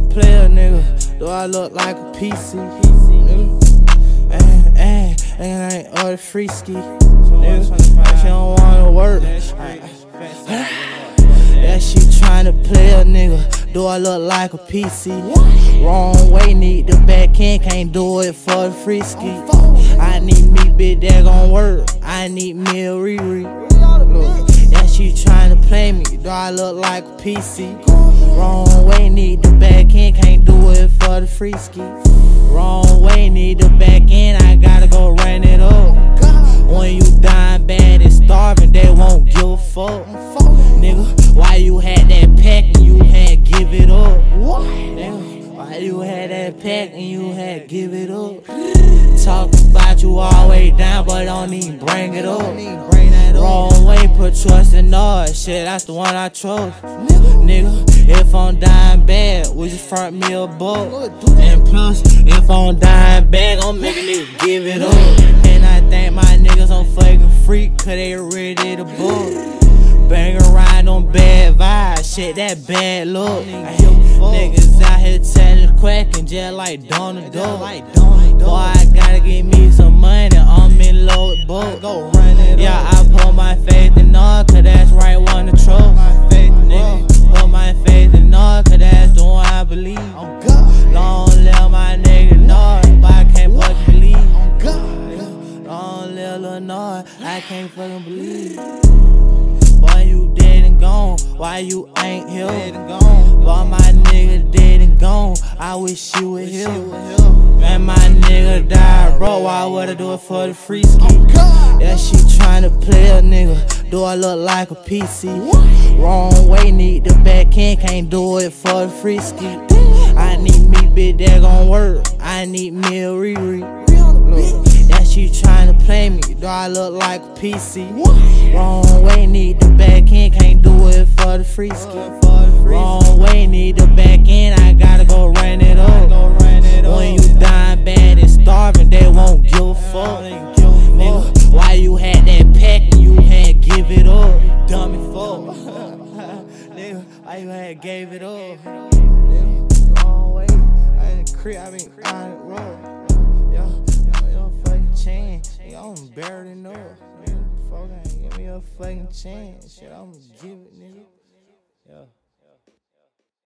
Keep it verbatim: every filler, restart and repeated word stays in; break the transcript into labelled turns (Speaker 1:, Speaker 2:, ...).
Speaker 1: play a nigga? Do I look like a P C? Nigga, and, and, and I ain't order Freeskii. Nigga, she don't wanna work. That she tryna play a nigga. Do I look like a P C? Wrong way, need the back end, can't do it for the Freeskii. I need me, bitch, that gon' work. I need me a Riri. Look, yeah, she tryna play me. Do I look like a P C? Wrong way, need the back end, can't do it for the Freeskii. Wrong way, need the back end, I gotta go run it up. When you dying bad and starving, they won't give a fuck. Nigga, why you had that pack and you had give it up? Nigga, why you had that pack and you had give it up? Talk about you always down, but don't even bring it up. Wrong way, put trust in us. Shit, that's the one I trust. Nigga, if I'm dying bad, would you front me a buck? And plus, if I'm dying bad, I'm making niggas give it up. And I think my niggas on fucking freak, cause they ready to book. Bang around on bad vibes, shit, that bad look. Niggas out here telling quacking just like Donald Duck. Boy, I gotta get me some money, I'm in low with book. Yeah, I put my faith in all, cause that's right one to trust. Nigga, put my faith in all, cause that's the one I believe. Long live my nigga Nord, but I can't fucking believe. Long live Lil Nord, I can't fucking believe. Boy, you dead and gone, why you ain't here? Boy, my nigga dead and gone, I wish you were here. Man, my nigga died, bro, why would I do it for the Freeskii? Yeah, she tryna play a nigga, do I look like a P C? Wrong way, need the back end, can't do it for the Freeskii. I need me, bitch, that gon' work, I need me a Riri. Look, that she tryna play me, do I look like a P C? Wrong way, need the back end, can't do it for the Freeskii. Wrong way, need the back end, I gotta go run it up. When you dying bad and starving, they won't give a fuck. Nigga, why you had that pack and you had give it up? Dummy fuck. Nigga, why you had gave it up? Nigga, wrong way, I in the crib, I been on the road. Yo, yo, fucking chance, nigga, I'm buried up. Nigga, fuck, ain't give me a fucking chance. Shit, I'ma give it, nigga. Yeah.